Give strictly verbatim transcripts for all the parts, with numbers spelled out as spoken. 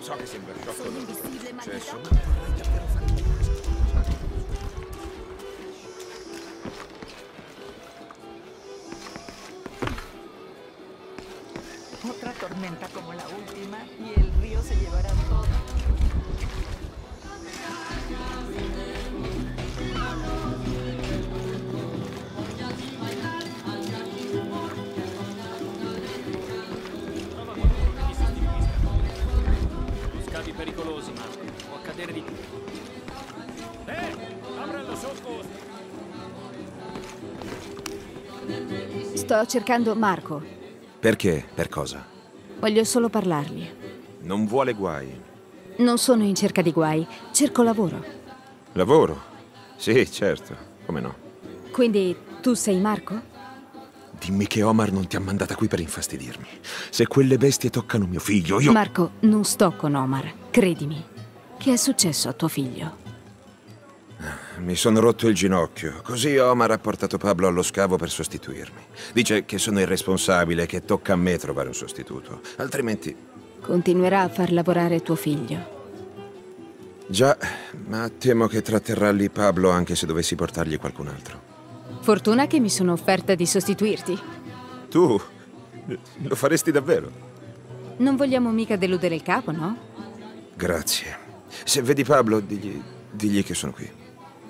So che sembra sciocco. Sono invisibile, Successo, maledetto. ma vorrei davvero fare qualcosa. Otra tormenta como la última y el río se llevará todo. Scavi pericolosi, Marco. Può accadere di tutto. Eh! Aprilo sotto! Sto cercando Marco. Perché? Per cosa? Voglio solo parlargli. Non vuole guai. Non sono in cerca di guai, cerco lavoro. Lavoro? Sì, certo. Come no? Quindi tu sei Marco? Dimmi che Omar non ti ha mandata qui per infastidirmi. Se quelle bestie toccano mio figlio, io... Marco, non sto con Omar, credimi. Che è successo a tuo figlio? Mi sono rotto il ginocchio. Così Omar ha portato Pablo allo scavo per sostituirmi. Dice che sono irresponsabile e che tocca a me trovare un sostituto. Altrimenti... Continuerà a far lavorare tuo figlio. Già, ma temo che tratterrà lì Pablo anche se dovessi portargli qualcun altro. Fortuna che mi sono offerta di sostituirti. Tu? Lo faresti davvero? Non vogliamo mica deludere il capo, no? Grazie. Se vedi Pablo, digli, digli che sono qui.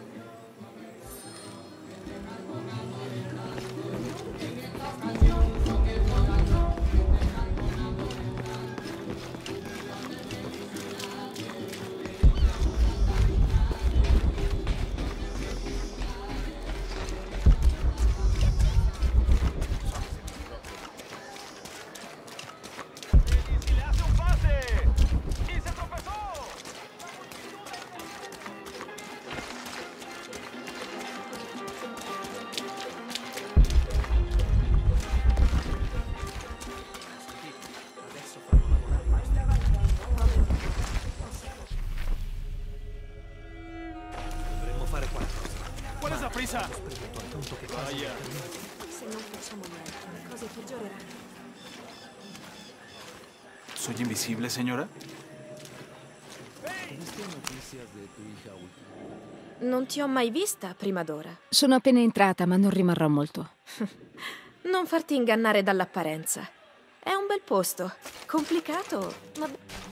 Prisa! Se non facciamo niente, le cose peggioreranno. ¿Soy invisible, señora? Non ti ho mai vista prima d'ora. Sono appena entrata, ma non rimarrò molto. Non farti ingannare dall'apparenza. È un bel posto. Complicato, ma...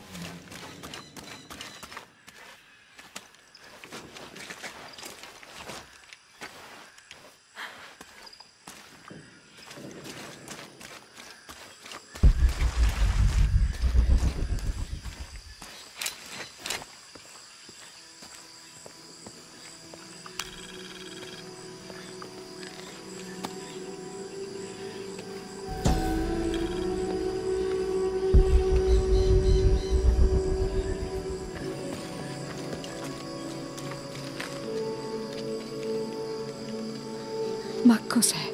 Ma cos'è?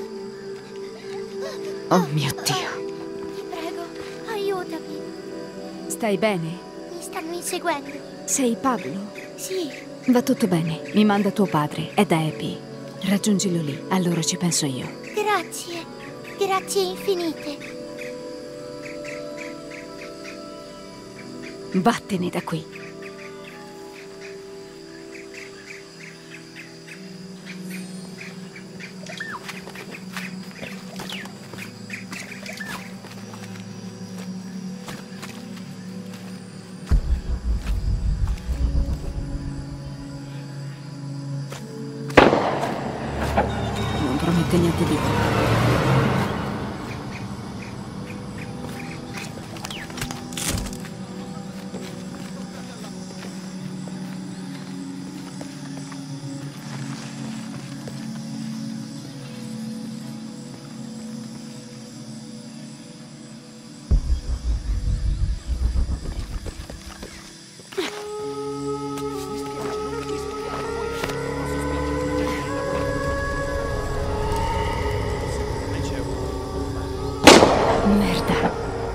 Oh mio Dio. Ti prego, aiutami. Stai bene? Mi stanno inseguendo. Sei Pablo? Sì, Va tutto bene. Mi manda tuo padre. È da Abby. Raggiungilo lì. Allora ci penso io. grazie. Grazie infinite. Vattene da qui. Non promette niente di buono. Merda.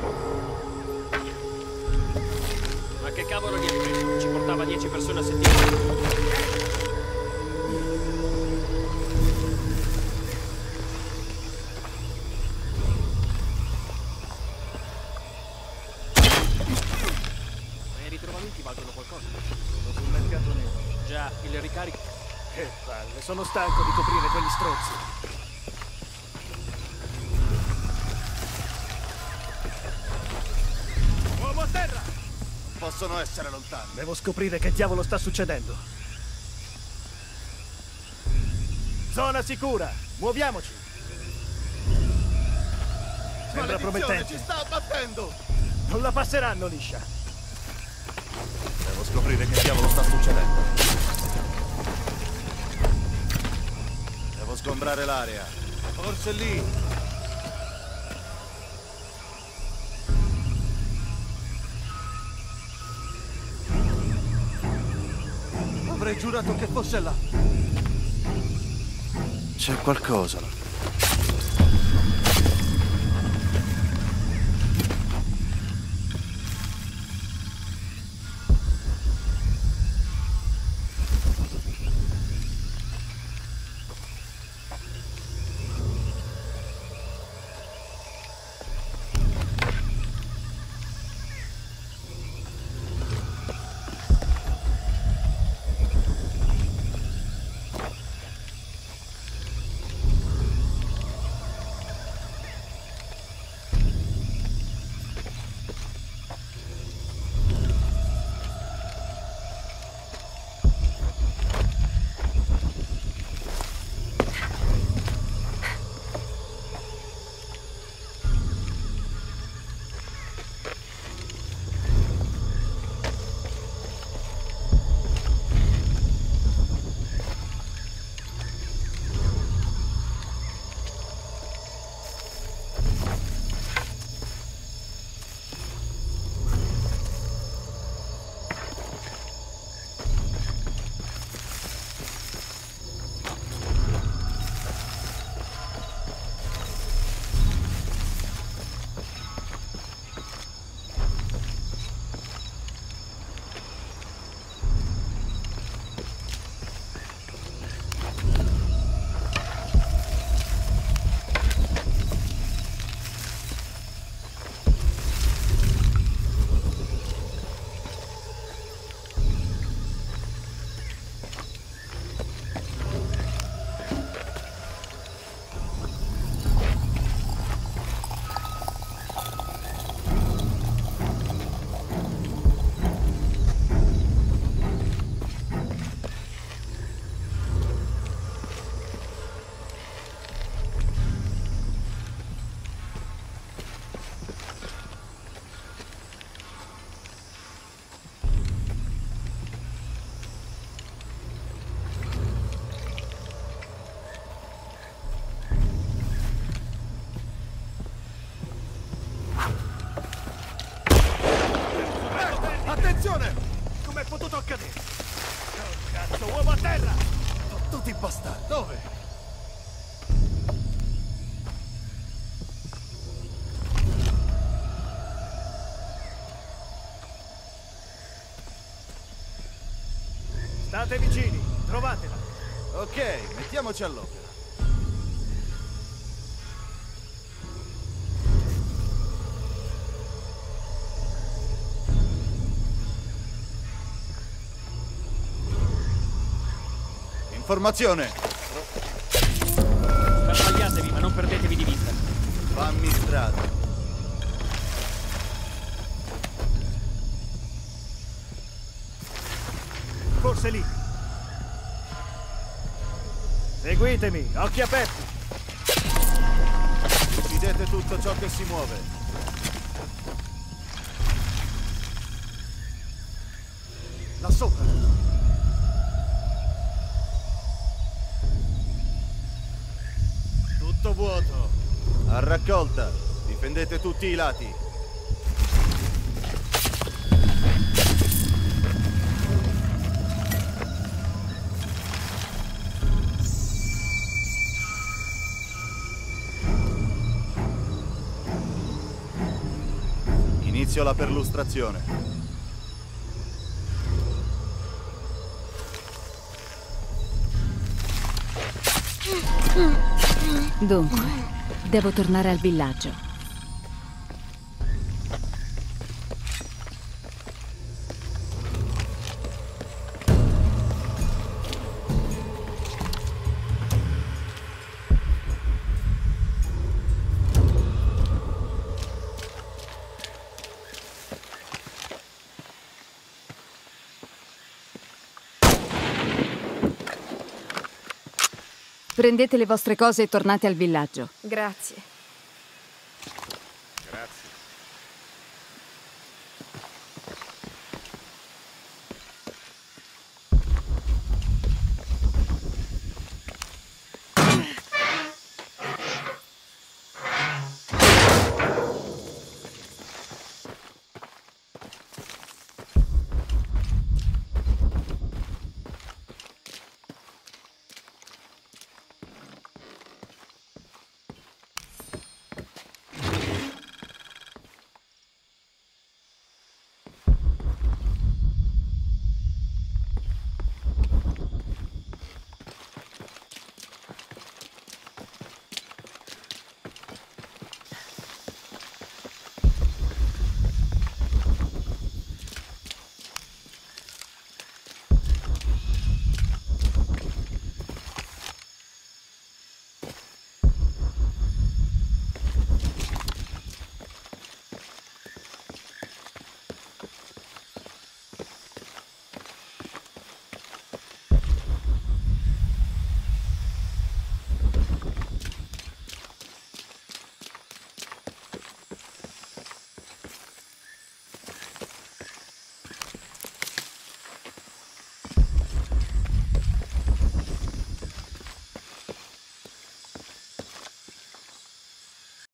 Ma che cavolo gli hai preso? Ci portava dieci persone a settimana. pagano qualcosa. Sono sul mercato nero. Già, il ricarico... Che palle, sono stanco di coprire quegli strozzi. Uomo a terra! Possono essere lontani. Devo scoprire che diavolo sta succedendo. Zona sicura, muoviamoci. Sembra promettente. Ci sta abbattendo. Non la passeranno liscia. Devo scoprire che diavolo sta succedendo. Devo sgombrare l'area. Forse lì. Avrei giurato che fosse là. C'è qualcosa là. Attenzione! Com'è potuto accadere? Oh, cazzo, uomo a terra! Tutti bastardi! Dove? State vicini, trovatela! Ok, mettiamoci all'opera. Informazione! Sparpagliatevi, ma non perdetevi di vista. Fammi strada. Forse lì. Seguitemi, occhi aperti. Uccidete tutto ciò che si muove. Là sopra. Vuoto. A raccolta. Difendete tutti i lati. Inizio la perlustrazione. Dunque, devo tornare al villaggio. Prendete le vostre cose e tornate al villaggio. Grazie. Grazie.